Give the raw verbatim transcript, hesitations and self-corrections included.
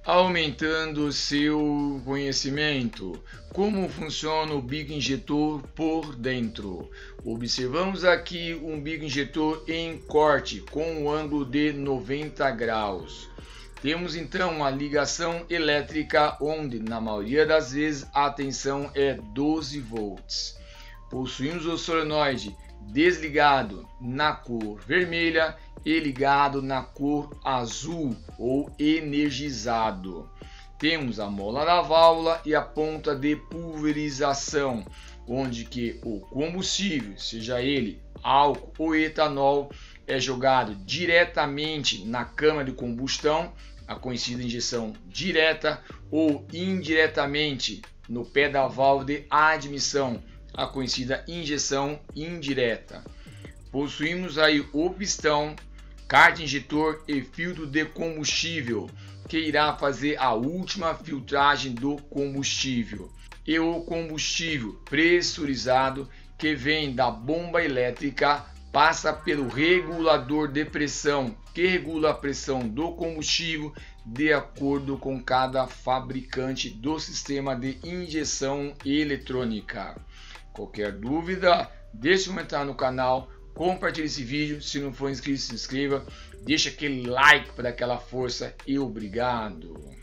aumentando seu conhecimento. Como funciona o bico injetor por dentro? Observamos aqui um bico injetor em corte com um ângulo de noventa graus. Temos então uma ligação elétrica onde na maioria das vezes a tensão é doze volts. Possuímos o solenoide desligado na cor vermelha e ligado na cor azul ou energizado. Temos a mola da válvula e a ponta de pulverização, onde que o combustível, seja ele álcool ou etanol, é jogado diretamente na câmara de combustão, a conhecida injeção direta, ou indiretamente no pé da válvula de admissão, a conhecida injeção indireta. Possuímos aí o pistão, cárter injetor e filtro de combustível, que irá fazer a última filtragem do combustível. E o combustível pressurizado, que vem da bomba elétrica, passa pelo regulador de pressão, que regula a pressão do combustível de acordo com cada fabricante do sistema de injeção eletrônica. Qualquer dúvida, deixe um comentário no canal, compartilhe esse vídeo, se não for inscrito, se inscreva, deixa aquele like para dar aquela força e obrigado!